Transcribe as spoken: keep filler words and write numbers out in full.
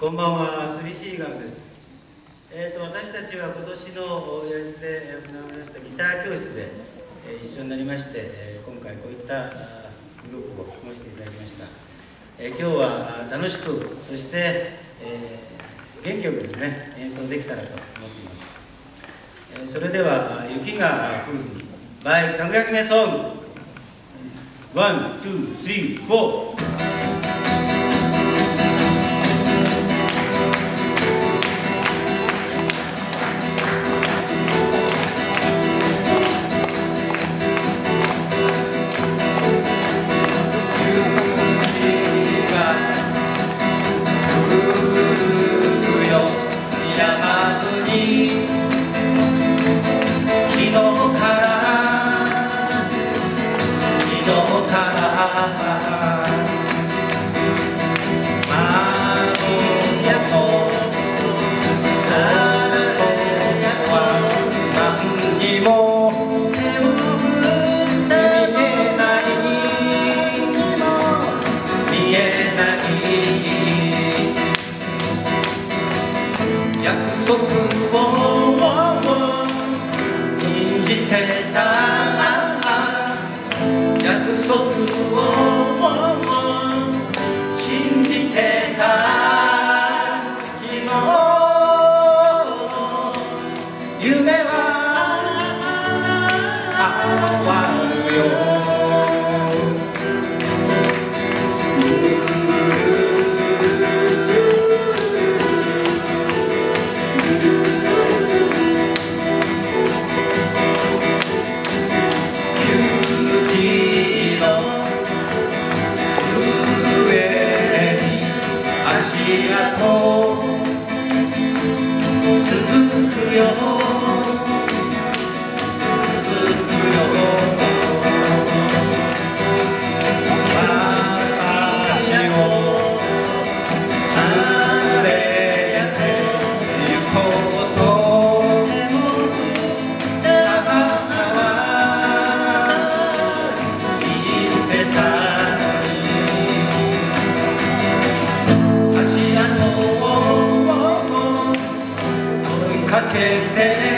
こんばんは、スリシーガムです。えーと、私たちは今年のやりつで行われましたギター教室で、えー、一緒になりまして、えー、今回こういったグループを組ませていただきました。えー、今日は楽しく、そして、えー、元気よくですね、演奏できたらと思っています。えー、それでは、雪が降るに、バイかぐや姫ソング、ワン、ツー、スリー、フォー。約束を信じてた約束を信じてた君の夢は変わるよかけて